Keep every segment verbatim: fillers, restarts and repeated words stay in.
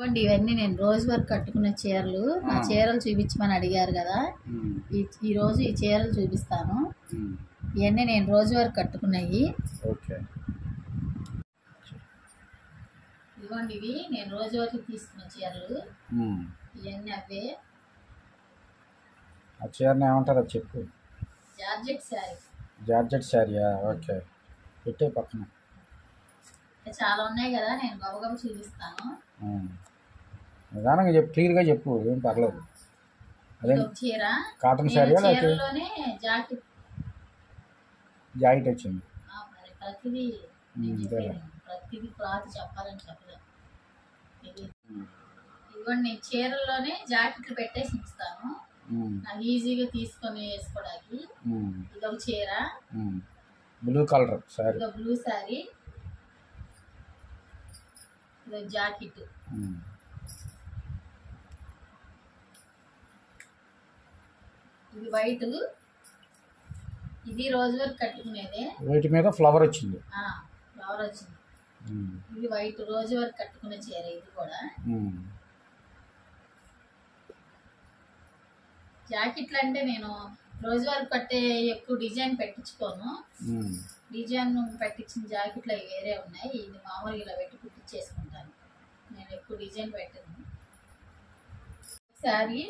ఇవ్వండి ఇవన్నీ నేను రోజు వరకు కట్టుకున్న చీరలు. ఆ చీరలు చూపించమని అడిగారు కదా, ఈ ఈ రోజు ఈ చీరలు చూపిస్తాను. ఇవన్నీ నేను రోజు వరకు కట్టుకున్నాయి. ఓకే, ఇవ్వండి ఇవి నేను రోజు వరకు తీసుకున్న చీరలు. ఇవన్నీ అవే. ఆ చీరని ఏమంటారో చెప్పు. Georgette saree. జార్జెట్ శారీయా? ఓకే, పెట్టే పక్కన చాలా ఉన్నాయి కదా, నేను గబగబ చూపిస్తాను. నిదానంగా చెప్పు, క్లియర్గా చెప్పు, ఏం పర్లేదు. అదే చీర కాటన్ శారీ చీరలోనే జాకెట్ జాకెట్ వచ్చింది. ప్రతిదీ ప్రతిదీ క్లాత్ చెప్పాలని చెప్పలేదు. ఇది ఇవ్వండి నేను చీరల్లోనే జాకెట్లు పెట్టేసి ఇస్తాను, నాకు ఈజీగా తీసుకొని వేసుకోవడానికి. ఇదొక చీర, బ్లూ కలర్ శారీ. ఇదో బ్లూ శారీ, ఇదో జాకెట్. ఇది వైట్, ఇది రోజు వరకు కట్టుకునేదే. వీటి మీద ఫ్లవర్ వచ్చింది. ఫ్లవర్ వచ్చింది. ఇది వైట్ రోజు వరకు కట్టుకునే చీర. ఇది కూడా జాకెట్లు అంటే నేను రోజు వరకు కట్టే ఎక్కువ డిజైన్ పెట్టించుకోను. డిజైన్ పెట్టించిన జాకెట్లు అవి వేరే ఉన్నాయి. ఇది మామూలుగా ఇలా పెట్టి కుట్టించేసుకుంటాను. నేను ఎక్కువ డిజైన్ పెట్టను. శారీ,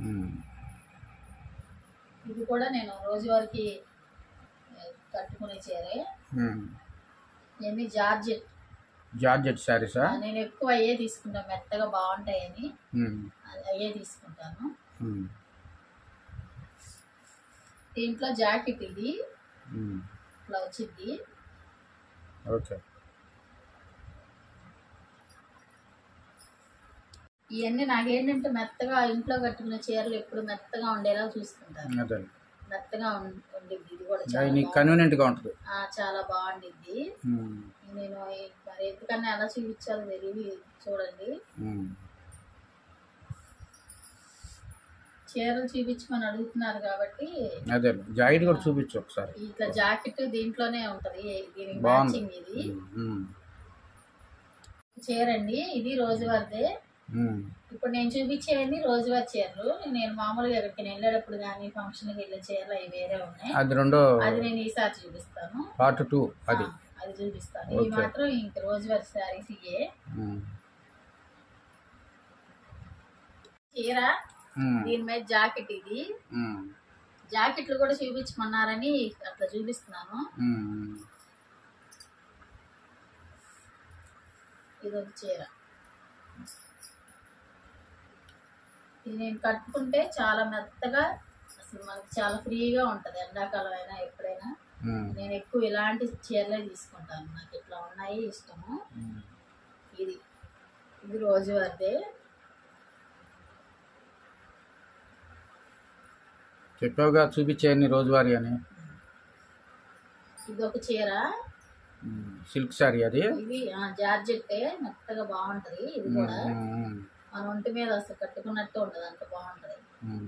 ఇది కూడా నేను రోజువారికి కట్టుకునే చీరే. ఇవన్నీ జార్జెట్ జార్జెట్ శారీసా? నేను ఎక్కువ అయ్యే తీసుకుంటాను, మెత్తగా బాగుంటాయని అయ్యే తీసుకుంటాను. దీంట్లో జాకెట్ ఇది ఇట్లా వచ్చింది. ఓకే, ఇవన్నీ నాకేంటంటే మెత్తగా ఇంట్లో కట్టుకునే చీరలు ఎప్పుడు మెత్తగా ఉండేలా చూసుకుంటాను. మెత్తగా ఉండిద్ది. ఇది కూడా కన్వీనియంట్ గా ఉంటుంది, చాలా బాగుండిద్ది. నేను మరి ఎందుకన్నా ఎలా చూపించాలో తెలియదు. చూడండి, చీరలు చూపించమని అడుగుతున్నారు కాబట్టి అదే జాకెట్ కూడా చూపించు ఒకసారి. ఇట్లా జాకెట్ దీంట్లోనే ఉంటది, దీనికి మ్యాచింగ్. ఇది చీర అండి, ఇది రోజువారిదే. ఇప్పుడు నేను చూపించేవన్నీ రోజువారి చీరలు. నేను మామూలుగా ఎక్కడికి వెళ్ళేటప్పుడు కానీ ఫంక్షన్కి వెళ్ళే చీరలు అవి వేరే ఉన్నాయి. అది రెండో, అది నేను ఈసారి చూపిస్తాను. పార్ట్ టూ అది అది చూపిస్తాను. ఇది మాత్రం ఇంక రోజువారి శారీస్ ఇయే. చీర, దీని మీద జాకెట్. ఇది జాకెట్లు కూడా చూపించమన్నారని అట్లా చూపిస్తున్నాను. ఇది ఒక చీర. ఇది నేను కట్టుకుంటే చాలా మెత్తగా, అసలు మనకి చాలా ఫ్రీగా ఉంటుంది. ఎండాకాలం అయినా ఎప్పుడైనా నేను ఎక్కువ ఇలాంటి చీరలే తీసుకుంటాను. నాకు ఇట్లా ఉన్నాయి ఇష్టము. ఇది ఇది రోజువారిదే. చెప్పావుగా చూపించేయన్ని రోజువారీ అని. ఇది ఒక చీర, సిల్క్ శారీ. అది ఇది జార్జెట్టే, మెత్తగా బాగుంటది. ఇది కూడా మన ఒంటి మీద అసలు కట్టుకున్నట్టు ఉండదు, అంత బాగుంటది.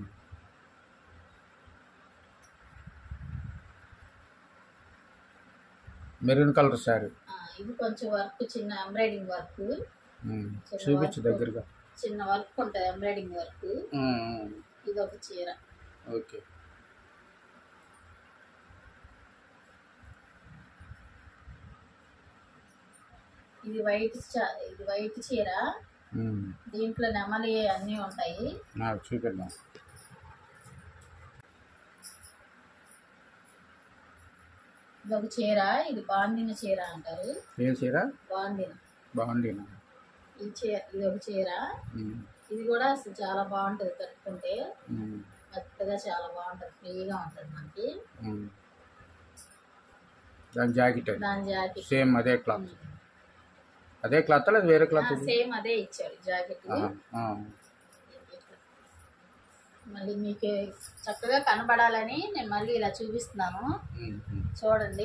Maroon colour saree. ఇది కొంచెం వర్క్, చిన్న ఎంబ్రాయిడింగ్ వర్క్. చూపించు దగ్గరగా. చిన్న వర్క్ ఉంటుంది, ఎంబ్రాయిడింగ్ వర్క్. ఇది ఒక చీర. ఓకే, ఇది వైట్, ఇది వైట్ చీర. దీంట్లో నెమలి అన్నీ ఉంటాయి. చూపిద్దాం. ఇది ఒక చీర, ఇది బాందిన చీర అంటారు. ఏ చీర? బాందిన. బాందిన. ఈ చీర, ఇది ఒక చీర. ఇది కూడా అసలు చాలా బాగుంటుంది కట్టుకుంటే, మెత్తగా చాలా బాగుంటుంది, ఫ్రీగా ఉంటుంది మనకి. దాని జాకెట్, దాని జాకెట్ సేమ్ అదే క్లాత్. అదే క్లాత్ లేదు వేరే క్లాత్? సేమ్ అదే ఇచ్చారు జాకెట్. మళ్ళీ మీకు చక్కగా కనబడాలని నేను మళ్ళీ ఇలా చూపిస్తున్నాను, చూడండి.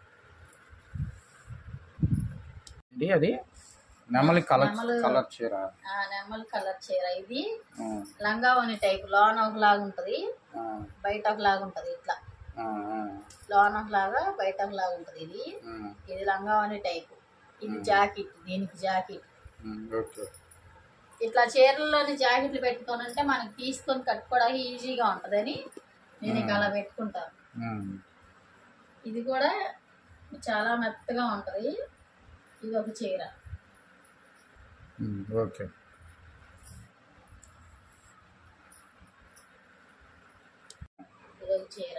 అది నెమలి కలర్ కలర్ చీర. నెమలి కలర్ చీర. ఇది లంగావని టైప్, లోన ఒకలాగా ఉంటది, బయట ఒకలాగా ఉంటది. ఇట్లా లోన ఒకలాగా బయట ఒకలాగా ఉంటది. ఇది ఇది లంగావని టైప్. ఇది జాకెట్, దీనికి జాకెట్. ఇట్లా చీరల్లోని జాకెట్లు పెట్టుకొని ఉంటే మనకి తీసుకొని కట్టుకోవడానికి ఈజీగా ఉంటుందని నేను ఇక అలా పెట్టుకుంటాను. ఇది కూడా చాలా మెత్తగా ఉంటుంది. ఇది ఒక చీర. ఓకే. ఇది ఒక చీర.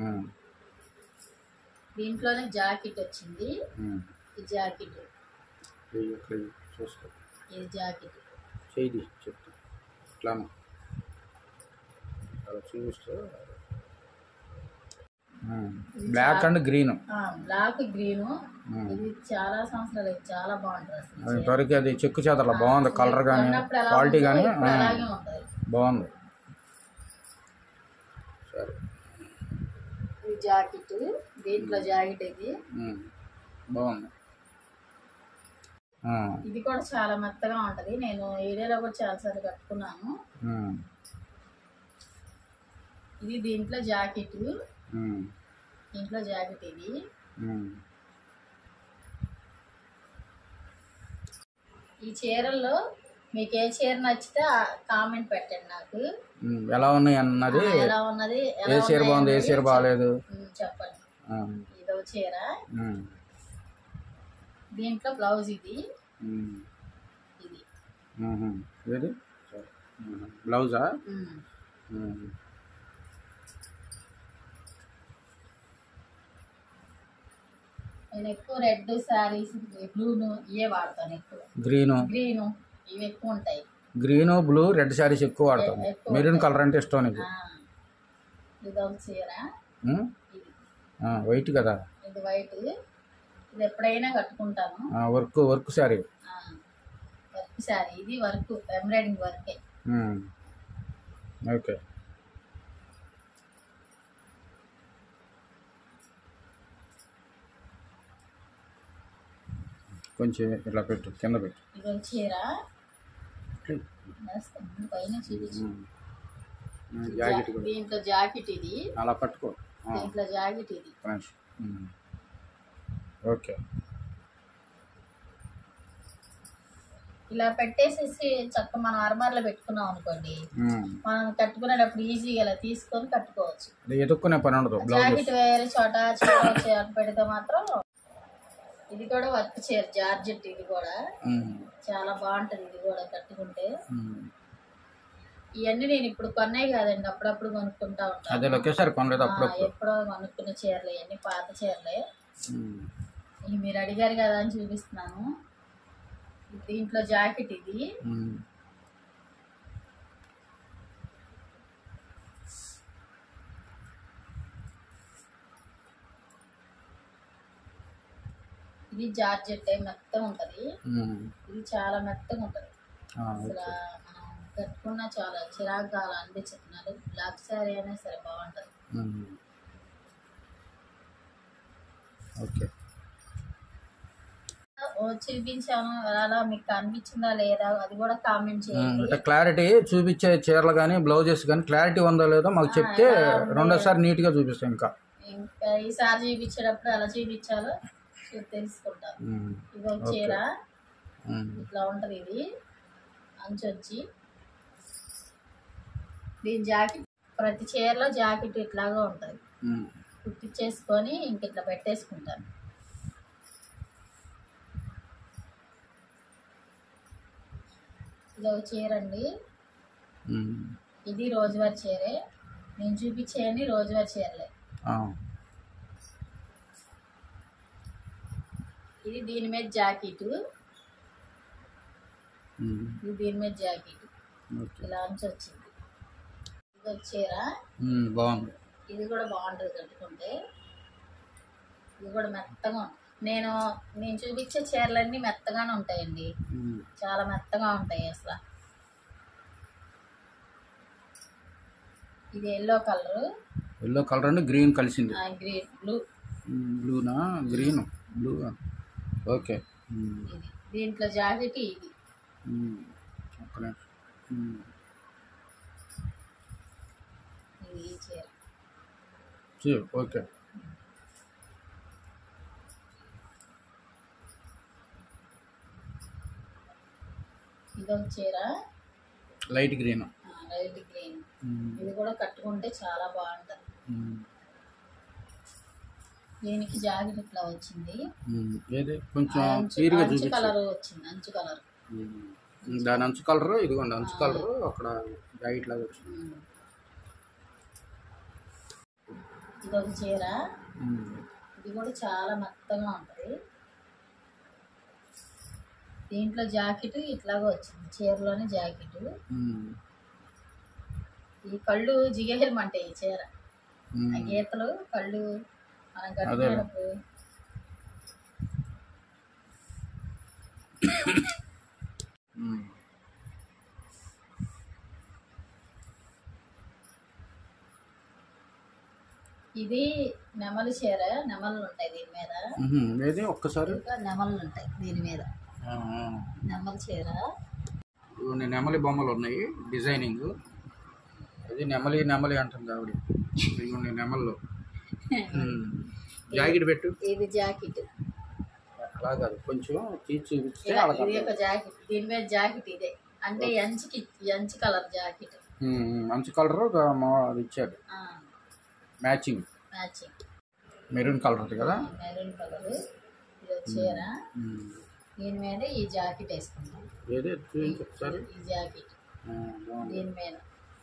దీంట్లోనే జాకెట్ వచ్చింది. ఈ జాకెట్ ఇది జాకెట్ చేయి చెప్తా ఇట్లా చూపిస్తూ black and green. Black green. ఇది చాలా సంవత్సరాలు చాలా బాగుంటుంది. త్వరకి అది చెక్కు చేతల బాగుంది. కలర్ కానీ క్వాలిటీ కానీ బాగుంది. సరే ఇది జాకెట్. దీంట్లో జాకెట్ ఇది బాగుంది. ఇది కూడా చాలా మెత్తగా ఉంటది. నేను ఏరియాలో కూడా చాలాసార్లు కట్టుకున్నాను. ఇది దీంట్లో జాకెట్. దీంట్లో జాకెట్ ఇది. ఈ చీరల్లో మీకు ఏ చీర నచ్చితే కామెంట్ పెట్టండి నాకు. ఎలా ఉన్నాయి అన్నది, ఎలా ఉన్నది, ఏ చీర బాగుంది ఏ చీర బాగాలేదు చెప్పండి. ఇదో చీర. దీంట్లో బ్లౌజ్ ఇది. ఇది ఏది బ్లౌజా? నేను ఎక్కువ రెడ్ శారీస్, బ్లూను ఇవే వాడతాను. ఎక్కువ గ్రీను గ్రీను ఇవి ఎక్కువ ఉంటాయి. గ్రీను బ్లూ రెడ్ శారీస్ ఎక్కువ వాడతాను. మెరూన్ కలర్ అంటే ఇష్టం నీకు. ఇది ఒక చీర. వైట్ కదా? ఇది వైట్. ఇది ఎప్పుడైనా కట్టుకుంటాను. Work work saree. Work saree. ఇది వర్క్ ఎంబ్రాయిడింగ్ వర్కే. ఓకే. కొంచెం ఇట్లా పెట్టు, కింద పెట్టు. ఇది ఒక చీర. పైన చూపించు. దీంట్లో జాకెట్ ఇది. అలా పట్టుకో. దీంట్లో జాకెట్ ఇది. ఓకే. ఇలా పెట్టేసేసి చక్క మనం అర్మార్లో పెట్టుకున్నాం అనుకోండి, మనం కట్టుకునేటప్పుడు ఈజీగా ఇలా తీసుకొని కట్టుకోవచ్చు. ఎదుక్కునే పని ఉండదు. జాకెట్ వేరే చోట చీర పెడితే మాత్రం. ఇది కూడా వర్క్ చీర జార్జెట్. ఇది కూడా చాలా బాగుంటది. ఇది కూడా కట్టుకుంటే. ఇవన్నీ నేను ఇప్పుడు కొన్నాయి కాదండి, అప్పుడప్పుడు కొనుక్కుంటా ఉంటాను. ఎప్పుడో కొనుక్కున్న చీరలు ఇవన్నీ పాత చీరలే. ఇవి మీరు అడిగారు కదా అని చూపిస్తున్నాను. దీంట్లో జాకెట్ ఇది. ఇది జార్జెట్ మెత్తగా ఉంటది. ఇది చాలా మెత్తగా ఉంటది. అసలు మనం కట్టుకున్నా చాలా చిరాకుగా అనిపించుతున్నారు. బ్లాక్ శారీ అయినా సరే బాగుంటది. ఓకే. చూపించాను, అలా మీకు అనిపించిందా లేదా అది కూడా కామెంట్ చేయండి. క్లారిటీ చూపించే చీరలు కానీ బ్లౌజెస్ కానీ క్లారిటీ ఉందో లేదో మాకు చెప్తే రెండోసారి నీట్ గా చూపిస్తాం. ఇంకా ఇంకా ఈసారి చూపించేటప్పుడు ఎలా చూపించాలో తెలుసుకుంటాను. ఇది ఒక చీర. ఇట్లా ఉంటది. ఇది అంచొచ్చి దీని జాకెట్. ప్రతి చీరలో జాకెట్ ఇట్లాగా ఉంటది. కుట్టించేసుకొని ఇంక ఇట్లా పెట్టేసుకుంటాను. ఇది ఒక చీర అండి. ఇది రోజువారి చీరే. నేను చూపించేయండి రోజువారి చీరలే. ఇది దీని మీద జాకెట్. ఇది దీని మీద జాకెట్ ఇలా అంచు వచ్చింది. ఇది ఒక చీర బాగుంది. ఇది కూడా బాగుంటుంది కట్టుకుంటే. ఇది కూడా మెత్తగా. నేను నేను చూపించే చీరలన్నీ మెత్తగానే ఉంటాయండి. చాలా మెత్తగా ఉంటాయి అసలు. ఇది ఎల్లో కలర్. ఎల్లో కలర్ అంటే గ్రీన్ కలిసింది. Green blue. బ్లూనా గ్రీన్ బ్లూ. ఓకే. ఇది దీంట్లో జాకెట్ ఇది. ఇది చీర. ఓకే. ఇదొక చీర. Light green. Light green. ఇది కూడా కట్టుకుంటే చాలా బాగుంటుంది. దీనికి జాకెట్ ఇట్లా వచ్చింది. ఏది కొంచెం క్లియర్గా చూపించు. కలర్ వచ్చింది, అంచు కలర్. దాని అంచు కలర్ ఇదిగోండి, అంచు కలర్ అక్కడ లైట్ లాగా వచ్చింది. ఇది ఒక చీర. ఇది కూడా చాలా మెత్తగా ఉంటుంది. దీంట్లో జాకెట్ ఇట్లాగా వచ్చింది, చీరలోనే జాకెట్. ఈ కళ్ళు జిగేయమంటాయి ఈ చీర. ఆ గీతలు కళ్ళు మనం కట్టినప్పుడు. ఇది నెమలి చీర. నెమలు ఉంటాయి దీని మీద. ఒక్కసారి నెమలు ఉంటాయి దీని మీద. నెమలి చీర. నెమలి బొమ్మలు ఉన్నాయి, డిజైనింగ్. అది నెమలి నెమలి అంటుంది ఆవిడ. ఇవి నెమల్లో జాకెట్ పెట్టు. ఇది జాకెట్. అలా కాదు, కొంచెం తీసి చూపిస్తే. ఇది ఒక జాకెట్. దీని మీద జాకెట్ ఇదే అంటే అంచుకి, అంచు కలర్ జాకెట్. అంచు కలర్ అది ఇచ్చాడు, మ్యాచింగ్. మ్యాచింగ్ మెరూన్ కలర్ కదా. Maroon colour. ఇది చీర. దీని మీద ఈ జాకెట్ వేసుకుంటాం. ఏదే చూపించు ఒకసారి. ఈ జాకెట్ దీని మీద.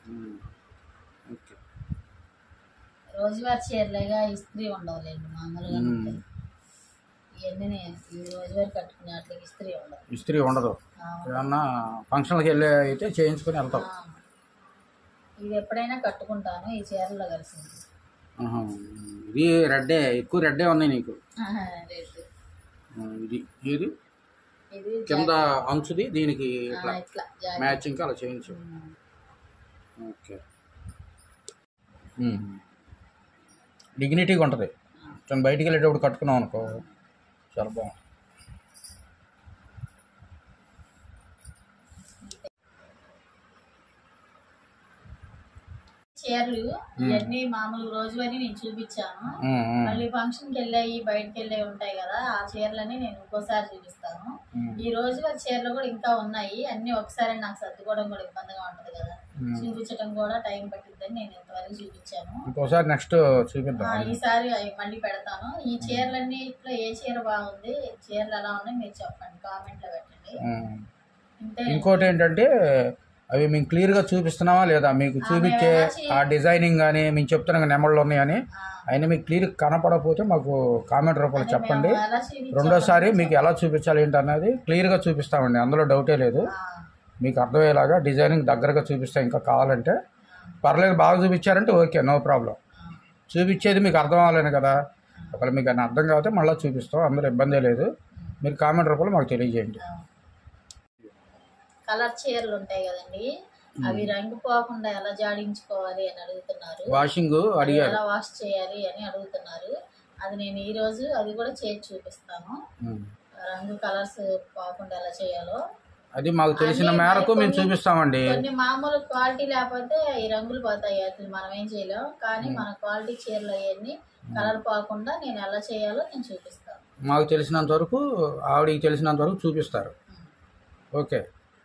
రోజువారి చీరలేగా ఇస్త్రీ ఉండవులేండి, మామూలుగా ఉంటాయి ఇవన్నీ. నేను ఈ రోజువారి కట్టుకునే వాటికి ఇస్త్రీ ఉండదు. ఇస్త్రీ ఉండదు. ఏమన్నా ఫంక్షన్కి వెళ్ళి అయితే చేయించుకొని వెళ్తాం. ఇది ఎప్పుడైనా కట్టుకుంటాను ఈ చీరలో కలిసింది. ఇది రెడ్డే, ఎక్కువ రెడ్డే ఉన్నాయి నీకు. ఇది ఏది ఇది కింద అంచుది, దీనికి మ్యాచింగ్ అలా చేయించు. ఓకే, డిగ్నిటీగా ఉంటుంది. తను బయటికి వెళ్ళేటప్పుడు కట్టుకున్నాం అనుకో చాలా బాగుంటుంది. చీరలు ఇవన్నీ మామూలు రోజువారీ నేను చూపించాను. మళ్ళీ ఫంక్షన్కి వెళ్ళాయి బయటకు వెళ్ళేవి ఉంటాయి కదా, ఆ చీరలని నేను ఇంకోసారి చూపిస్తాను. ఈ రోజువారీ చీరలు కూడా ఇంకా ఉన్నాయి. అన్ని ఒకసారి నాకు సర్దుకోవడం కూడా ఇబ్బందిగా ఉంటుంది కదా, చూపించడం కూడా టైం పట్టిద్దని నేను ఇంతవరకు చూపించాను. ఇంకోసారి నెక్స్ట్ చూపిద్దాం. ఈసారి మళ్ళీ పెడతాను. ఈ చీరలన్నీ ఇట్లా ఏ చీర బాగుంది, చీరలు ఎలా ఉన్నాయి మీరు చెప్పండి, కామెంట్లో పెట్టండి. ఇంకోటి ఏంటంటే అవి మేము క్లియర్గా చూపిస్తున్నామా లేదా, మీకు చూపించే ఆ డిజైనింగ్ కానీ మేము చెప్తున్నాం నెంబర్లు ఉన్నాయని అయినా మీకు క్లియర్ కనపడకపోతే మాకు కామెంట్ రూపంలో చెప్పండి. రెండోసారి మీకు ఎలా చూపించాలి ఏంటి అన్నది క్లియర్గా చూపిస్తామండి, అందులో డౌటే లేదు. మీకు అర్థమయ్యేలాగా డిజైనింగ్ దగ్గరగా చూపిస్తాం. ఇంకా కావాలంటే పర్లేదు, బాగా చూపించారంటే ఓకే, నో ప్రాబ్లం. చూపించేది మీకు అర్థం అవ్వాలని కదా, ఒకవేళ మీకు అని అర్థం కాకపోతే మళ్ళీ చూపిస్తాం, అందులో ఇబ్బందే లేదు. మీరు కామెంట్ రూపంలో మాకు తెలియజేయండి. కలర్ చీరలు ఉంటాయి కదండి, అవి రంగు పోకుండా ఎలా జాడించుకోవాలి అని అడుగుతున్నారు. వాషింగ్ ఎలా వాష్ చేయాలి అని అడుగుతున్నారు. అది నేను ఈ రోజు అది కూడా చేసి చూపిస్తాను. రంగు కలర్స్ పోకుండా ఎలా చేయాలో అది మాకు తెలిసిన మేరకు మేము చూపిస్తామండి. కొన్ని మామూలు క్వాలిటీ లేకపోతే ఈ రంగులు పోతాయి, అసలు మనం ఏం చేయలేం. కానీ మన క్వాలిటీ చీరలు అవన్నీ కలర్ పోకుండా నేను ఎలా చేయాలో నేను చూపిస్తాను. మాకు తెలిసినంత వరకు, ఆవిడకి తెలిసినంత వరకు చూపిస్తారు. ఓకే,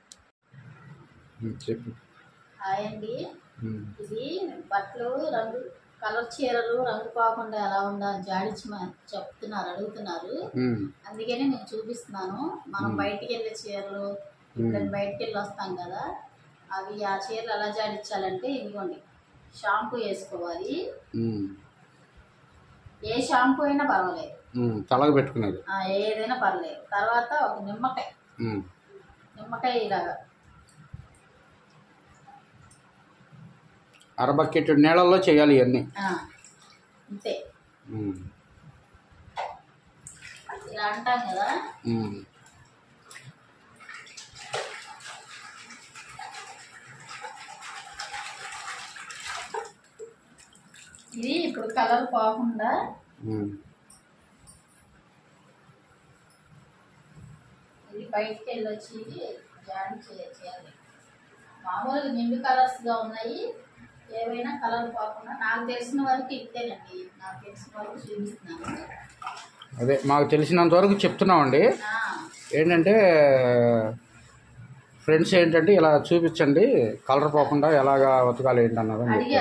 చెప్పు. హాయ్ అండి, ఇది బట్టలు రంగు కలర్ చీరలు రంగు పోకుండా ఎలా ఉందా జాడించి చెప్తున్నారు, అడుగుతున్నారు. అందుకనే నేను చూపిస్తున్నాను. మనం బయటికి వెళ్ళే చీరలు ఇప్పుడు బయటికి వెళ్ళి వస్తాం కదా, అవి ఆ చీరలు ఎలా జాడించాలంటే ఇదిగోండి, షాంపూ వేసుకోవాలి. ఏ షాంపూ అయినా పర్వాలేదు, తలకు పెట్టుకునేది ఏదైనా పర్లేదు. తర్వాత ఒక నిమ్మకాయ, నిమ్మకాయ ఇలాగా అర బకెట్ నీళ్ళల్లో చేయాలి ఇవన్నీ. అంతే, ఇలా అంటాం కదా. ఇది ఇప్పుడు కలర్ పోకుండా ఇది బయటికి వెళ్ళి వచ్చి జాయిన్ చేయాలి. మామూలుగా నిండు కలర్స్గా ఉన్నాయి, ఏవైనా కలర్ పోకుండా నాకు తెలిసిన వరకు ఇస్తేనండి, నాకు తెలిసిన వరకు చూపిస్తున్నాను. అదే మాకు తెలిసినంత వరకు చెప్తున్నామండి. ఏంటంటే ఫ్రెండ్స్ ఏంటంటే ఇలా చూపించండి కలర్ పోకుండా ఎలాగా ఉతకాలి ఏంటన్నది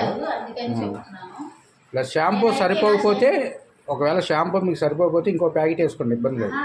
ప్లస్ షాంపూ సరిపోకపోతే ఒకవేళ షాంపూ మీకు సరిపోకపోతే ఇంకో ప్యాకెట్ వేసుకోండి, ఇబ్బంది లేదు.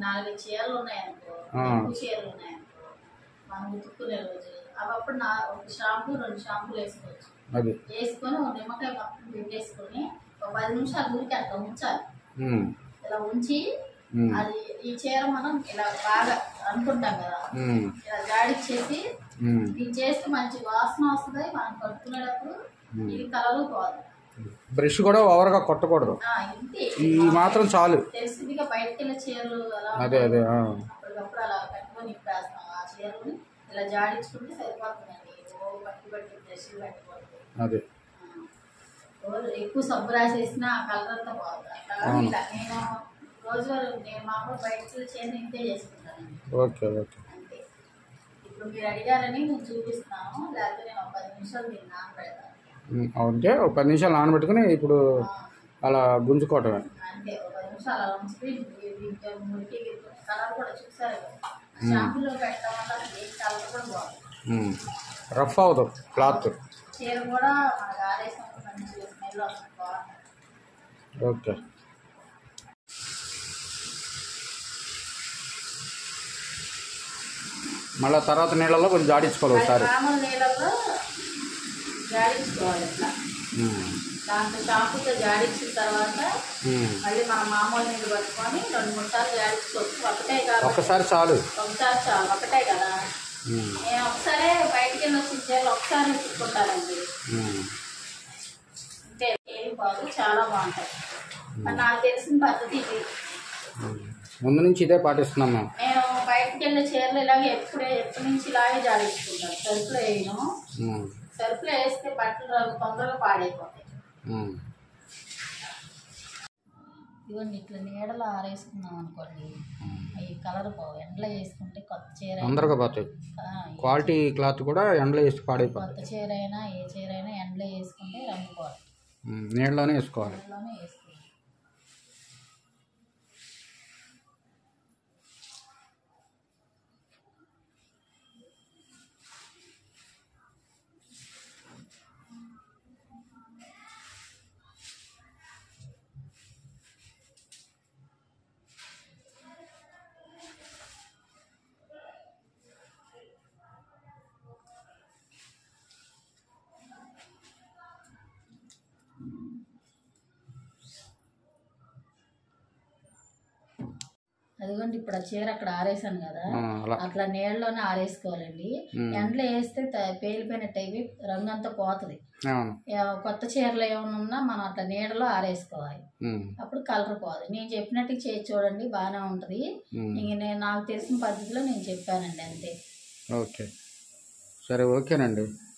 అది వేసుకొని నిమ్మకాయ మొత్తం పెట్టేసుకొని ఒక పది నిమిషాలు ఊరికి అట్లా ఉంచాలి. ఇలా ఉంచి అది ఈ చీర మనం ఇలా బాగా అనుకుంటాం కదా, ఇలా జాడిచ్చేసి ఇది చేస్తే మంచి వాసన వస్తుంది. మనం కట్టుకునేటప్పుడు ఇది కలరు పోదు. బ్రష్ కూడా ఓవర్గా కొట్టకూడదు, ఈ మాత్రం చాలు. తెలిసిందిగా బయటకు వెళ్ళే చీరలు అదే అదే అప్పటికప్పుడు అలా కట్టుకొని నింపేస్తాం. ఆ చీరని ఇలా జాడించుకుంటే సరిపోతుందండి. పట్టి పట్టి బ్రష్ పెట్టుకోవద్దు. అదే ఎక్కువ సబ్బు రాసేసిన ఆ కలర్ అంతా పోతుంది. అట్లా ఇలా నేను రోజు నేను మామూలు బయటకు చీర ఇంతే చేసుకుంటానండి. ఓకే ఓకే అంతే. ఇప్పుడు మీరు అడిగారని నేను చూపిస్తున్నాను, లేకపోతే నేను ఒక పది నిమిషాలు మీరు నానబెడతాను. అంటే ఒక పది నిమిషాలు నానబెట్టుకుని ఇప్పుడు అలా గుంజుకోవటమే. అంతే, ఒక పది నిమిషాలు అలా ఉంచుకుని మురికి కలర్ కూడా చూసారు కదా, షాంపూలో పెట్టడం వల్ల ఏ కలర్ కూడా బాగుంది, రఫ్ అవ్వదు క్లాత్. చీర కూడా మనకు ఆరేసం మంచి స్మెల్ వస్తుంది, బాగుంటుంది. ఓకే మళ్ళీ తర్వాత నీళ్ళలో కొంచెం జాడించుకోవాలి ఒకసారి. మామూలు నీళ్ళలో జాడించుకోవాలి. ఇట్లా దాంతో షాంపూతో జాడించిన తర్వాత మళ్ళీ మనం మామూలు నీళ్ళు పట్టుకొని రెండు మూడు సార్లు జాడించుకోవచ్చు. ఒకటే కాదు, ఒకసారి చాలు, ఒకసారి చాలు, ఒకటే కదా. నేను ఒకసారి బయటికి వెళ్ళి వచ్చిన చీరలు ఒకసారి ఉతుక్కుంటానండి, అంటే ఏం బాగు చాలా బాగుంటాయి. మరి నాకు తెలిసిన పద్ధతి ఇది, ముందు నుంచి ఇదే పాటిస్తున్నాం మేము. నేను బయటకు వెళ్ళే చీరలు ఇలాగే ఎప్పుడే ఎప్పటి నుంచి ఇలాగే జాడించుకుంటాను. సరుకులో వేయను, సరుకులో వేస్తే బట్టలు తొందరగా పాడైపోతాయి. ఇవన్నీ ఇట్లా నీడలో ఆరేసుకున్నాం అనుకోండి, అవి కలర్ పోవు. ఎండలో వేసుకుంటే కొత్త చీర తొందరగా పోతాయి. క్వాలిటీ క్లాత్ కూడా ఎండలో వేసి పాడైపోతుంది. కొత్త చీర అయినా ఏ చీర అయినా ఎండలో వేసుకుంటే రంగు పోతుంది. నీడలోనే వేసుకోవాలి. నీడలోనే వేసుకోవాలి. అదిగోండి ఇప్పుడు ఆ చీర అక్కడ ఆరేసాను కదా, అట్లా నీళ్ళలోనే ఆరేసుకోవాలండి. ఎండలో వేస్తే పేలిపోయినట్టు అయిపోయి రంగు అంతా పోతుంది. కొత్త చీరలు ఏమైనా ఉన్నా మనం అట్లా నీడలో ఆరేసుకోవాలి, అప్పుడు కలర్ పోదు. నేను చెప్పినట్టు చేసి చూడండి, బాగానే ఉంటుంది. ఇంక నేను నాకు తెలిసిన పద్ధతిలో నేను చెప్పానండి, అంతే. ఓకే సరే, ఓకేనండి.